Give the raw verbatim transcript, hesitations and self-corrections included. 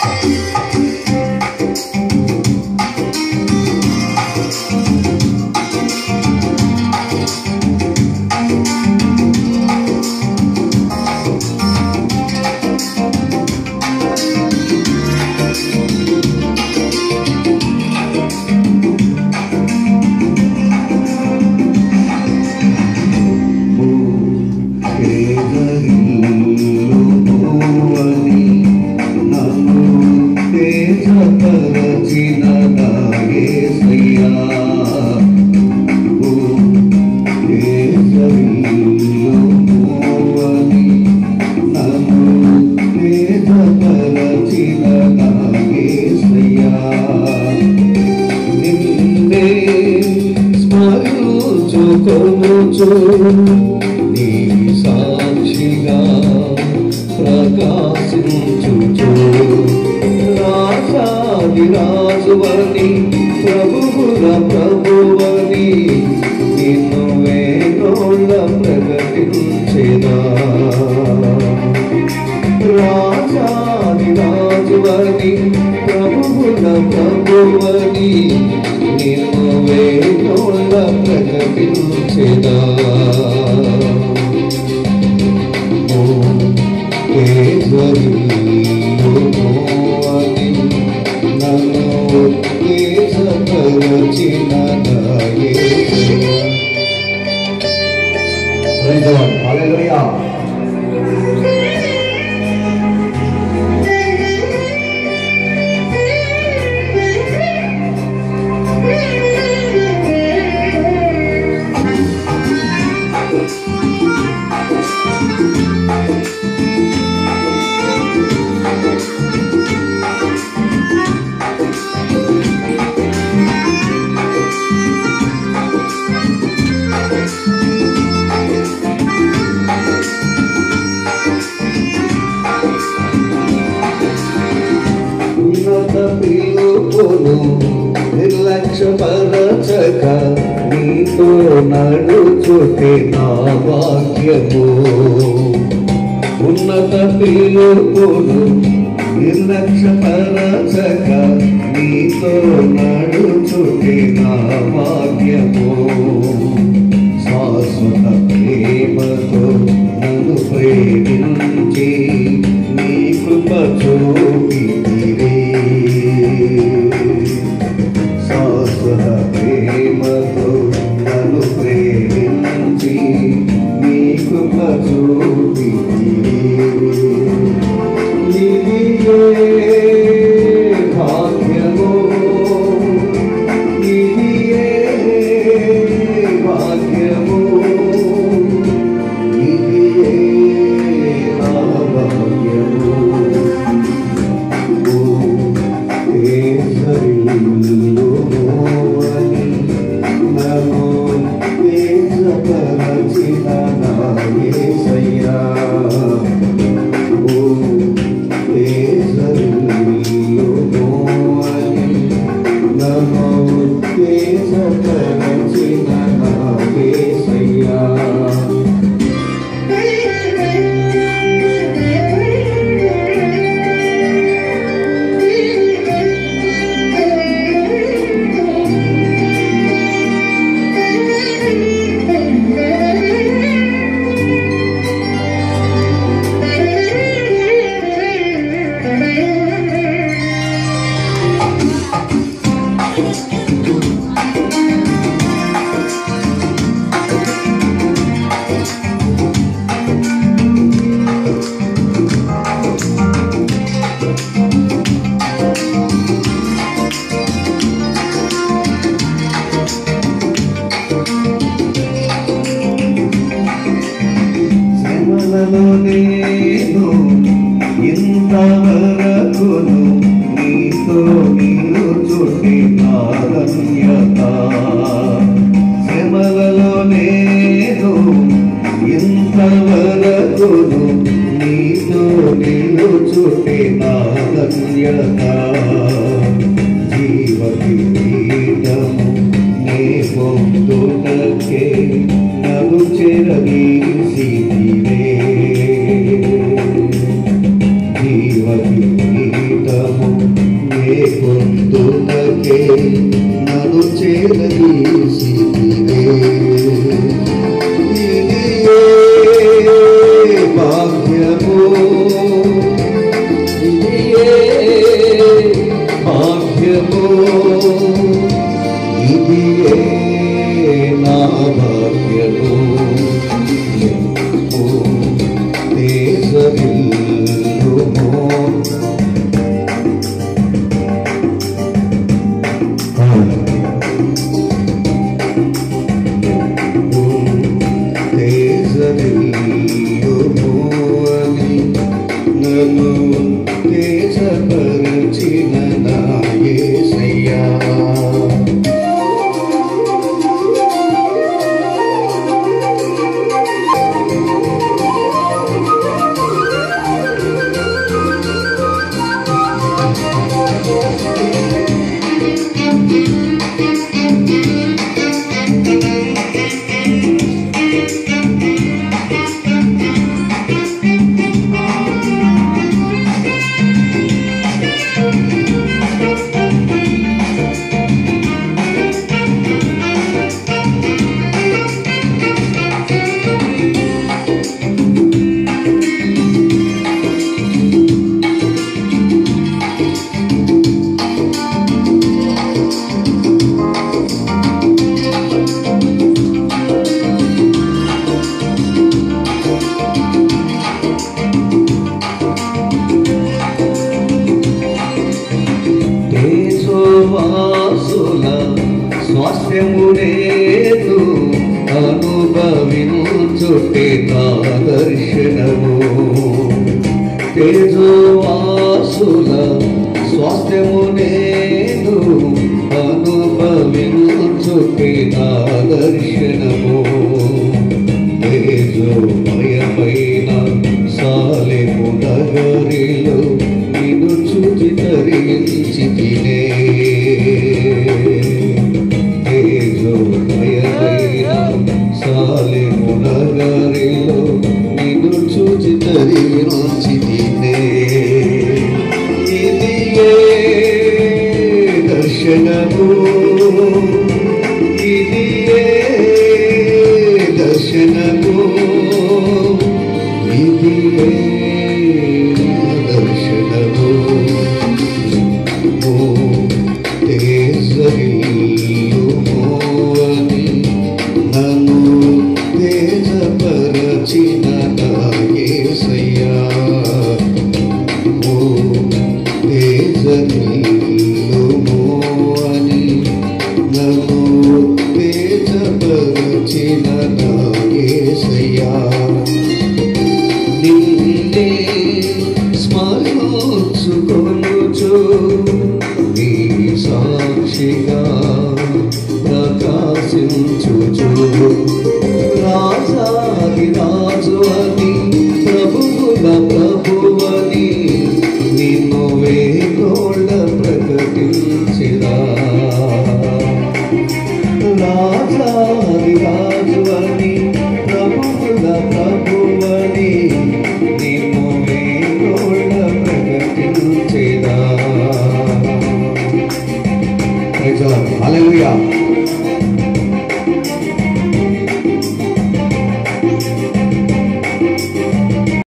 నీ సాక్షిగా ప్రకాశించుచు రాజాది రాజువని ప్రభువుల ప్రభువని నిన్ను వేణోళ్ళ ప్రకటించెదా రాజాది రాజువని ప్రభువుల ప్రభువని నిన్ను వేణోళ్ళ ప్రకటించెదా Hallelujah. నిర్లక్ష్యపరచక నీతో నడుచుటే నా భాగ్యము ఉన్నత పిలుపును నిర్లక్ష్యపరచక నీతో నడుచుటే నా భాగ్యము శాశ్వత ప్రేమతో నన్ను ప్రేమించి నీ కృప చూపితిరే శాశ్వత ప్రేమతో నన్ను ప్రేమించి నీ కృప చూపితిరే ఇదియే భాగ్యము ఇదియే భాగ్యము ఇదియే నా భాగ్యము నేను ఇంతవరకును నీతో నిలుచుటి నారమ్యత శ్రమలలో నేను ఇంతవరకును నీతో నిలుచుటి నారమ్యత జీవ కిరీటము నే పొందుటకే నన్ను చెరదీసితివే జీవ కిరీటము పీఠము నే పొందుటకే నన్ను చేరదీసితివే. ఇదియే భాగ్యము, ఇదియే భాగ్యము, ఇదియే నా భాగ్యము. నన్ను తేజపరచిన నా యేసయ్యా. వాసుల స్వాస్థ్యము నేను అనుభవించుటే నా దర్శనము. తేజోవాసుల స్వాస్థ్యము నేను అనుభవించుటే నా దర్శనము. తేజోమయమైన సాలెము నగరిలో నిన్ను చూచి తరించితినే. తేజోమయమైన సాలెము నగరిలో నిన్ను చూచి తరించితినే. ఇదియే దర్శనము, ఇదియే దర్శనము, ఇదియే దర్శనము. తేజరిల్లుము అని నన్ను తేజపరచిన నా యేసయ్యా. తేజరిల్లుము అని నన్ను తేజపరచిన నా యేసయ్యా. నిన్నే స్మరించుకొనుచు నీ సాక్షిగా ప్రకాశించుచు రాజాది రాజు అని ప్రభువుల ప్రభువని నిన్ను వేగోళ్ళ ప్రకటించిరా. రాజాది రాజు అని ప్రభువుల ప్రభువని నిన్ను వేగోళ్ళ ప్రకటించిరా. హల్లెలూయా.